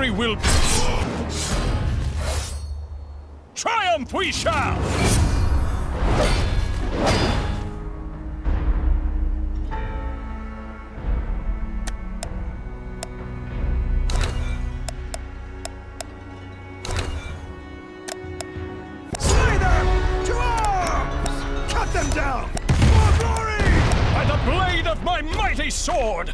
victory will... Triumph we shall! Slay them! To arms! Cut them down! For glory! By the blade of my mighty sword!